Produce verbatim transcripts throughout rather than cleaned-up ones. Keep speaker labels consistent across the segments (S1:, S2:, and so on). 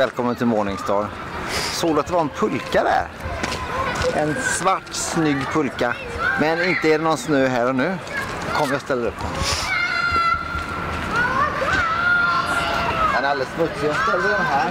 S1: Välkommen till Morningstar. Såg att det var en pulka där. En svart, snygg pulka. Men inte är det någon snö här och nu. Kom, jag ställer upp den. Den är alldeles smutsig. Jag ställer den här.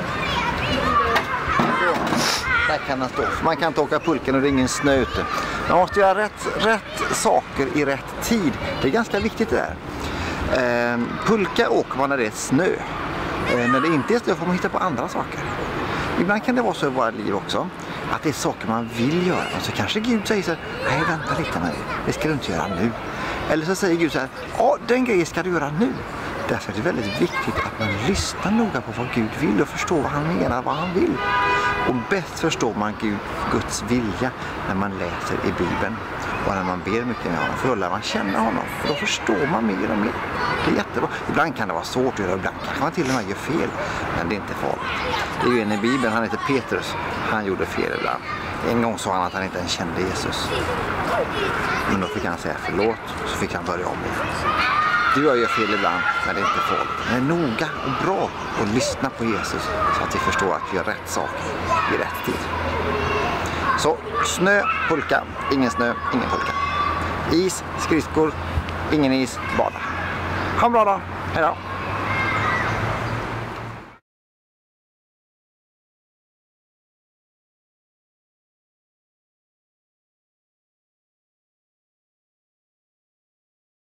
S1: Där kan den stå. Man kan inte åka pulkan och det är ingen snö ute. Man måste göra rätt, rätt saker i rätt tid. Det är ganska viktigt det där. Eh, pulka åker man när det är snö. Eh, när det inte är snö får man hitta på andra saker. Ibland kan det vara så i våra liv också. Att det är saker man vill göra. Och så kanske Gud säger så här: nej, vänta lite med det. Det ska du inte göra nu. Eller så säger Gud så här: ja, den grejen ska du göra nu. Därför är det väldigt viktigt att man lyssnar noga på vad Gud vill och förstår vad han menar, vad han vill. Och bäst förstår man Gud, Guds vilja när man läser i Bibeln. Och när man ber mycket med honom, för då lär man känna honom. Och då förstår man mer och mer. Det är jättebra. Ibland kan det vara svårt att göra, ibland kanske man till och med gör fel. Men det är inte farligt. Det är ju en i Bibeln, han heter Petrus. Han gjorde fel ibland. En gång sa han att han inte ens kände Jesus. Men då fick han säga förlåt, så fick han börja om igen. Du gör ju fel ibland, men det är inte farligt. Men noga och bra och lyssna på Jesus så att vi förstår att vi gör rätt sak i rätt tid. Så snö, pulka, ingen snö, ingen pulka. Is, skridskor, ingen is, bada. Ha en bra dag, hej då!